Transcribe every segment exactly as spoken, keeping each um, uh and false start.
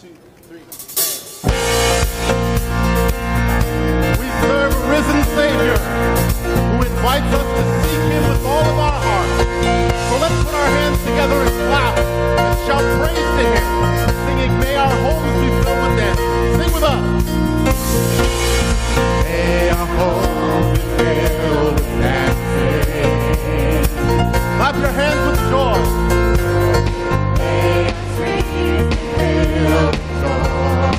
two, three, and we serve a risen Savior who invites us to seek Him with all of our heart. So let's put our hands together and clap and shout praise to Him, singing, may our homes be filled with dance. Sing with us. May our homes be filled with dancing. Clap your hands with joy. May our streets be filled with joy.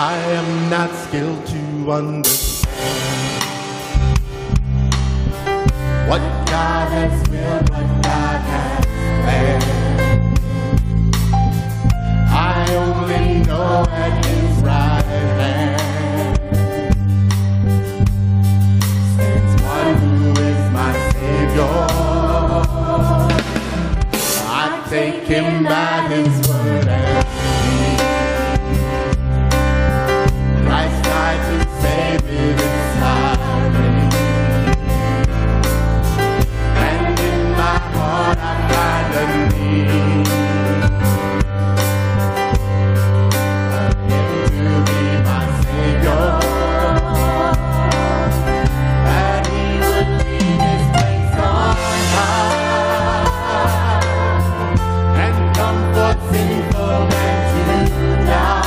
I am not skilled to understand what God has willed, what God has planned. I only know at His right hand stands one who is my Savior. I take Him by His word and Christ died to save me inside me. And in my heart I find a need for Him to be my Savior, that He would leave His place on high and comfort sinful men to die.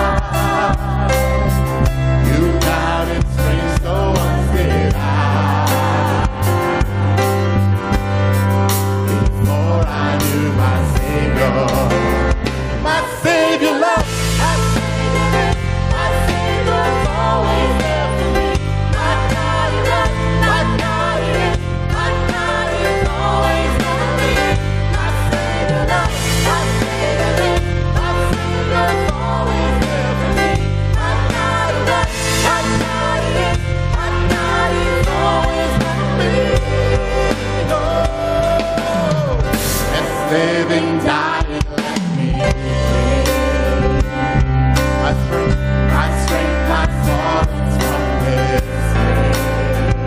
Living, dying, let me be. My strength, my strength, my source from His hand.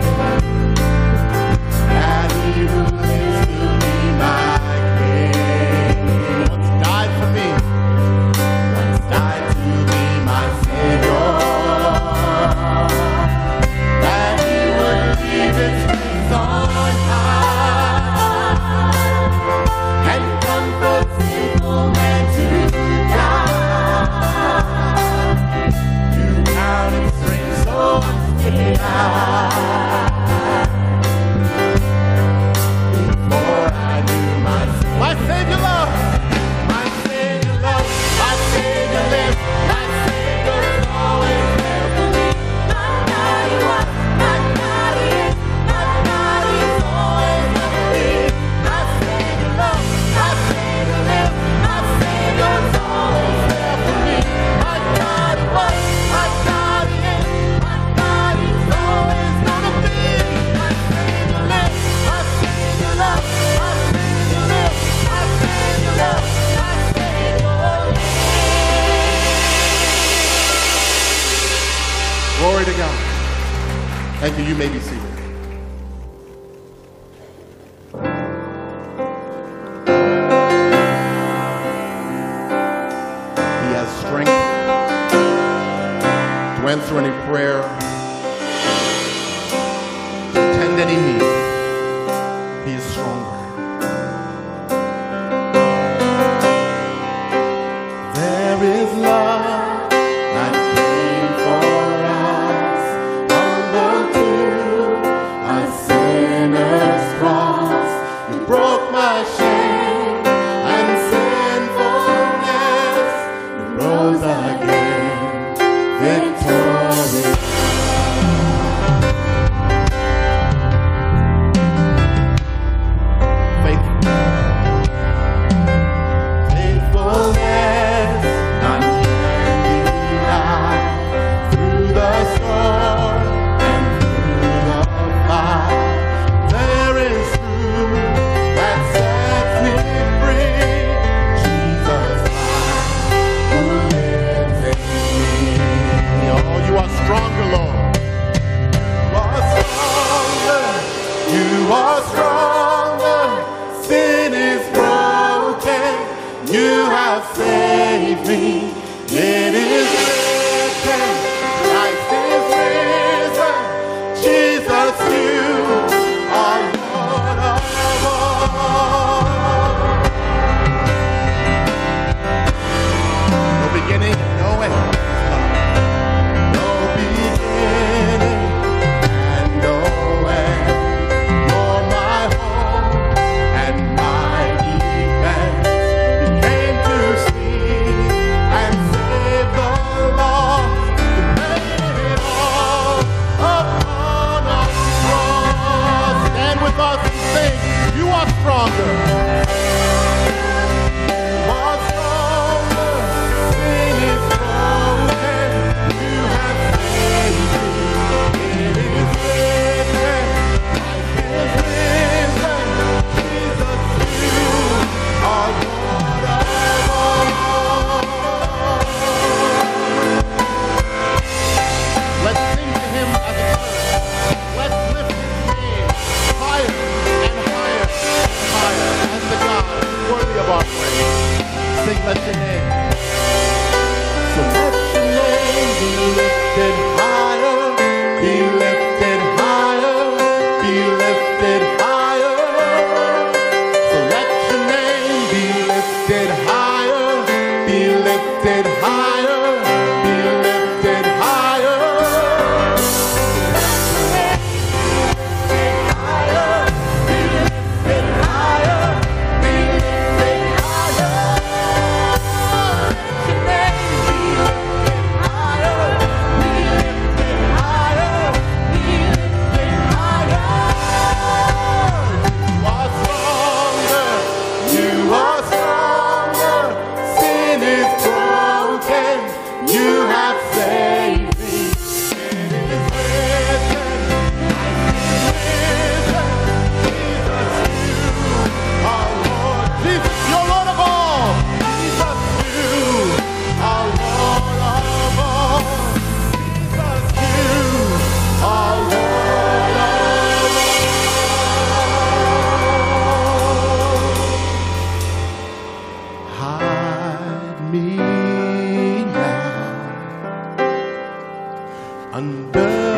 And He who lives to be my King. Once died for me, once died to be my Savior, that He would leave His place on high. Before I knew my my Savior love, my Savior love, my Savior lives, my Savior is always there for me. My God He was, my God He is, my God He is always there for me. My Savior love, my Savior lives, my Savior is always there for me. My God He was, my God He is, my God He's always gonna be. My Savior lives, my Savior loves, my Savior lives, my Savior loves, my Savior lives. Glory to God. Thank you. You may be seated. He has strength to answer any prayer, to attend any need. He is stronger. There is love that came for us, humble to a sinner's cross. You broke my shame and sinfulness. You rose again, victorious. You are stronger, sin is broken, you have saved me, it is written, Christ is risen, Jesus you are Lord of all. No beginning, no end, no beginning and no end. See lifted higher, be lifted higher, be lifted higher. Under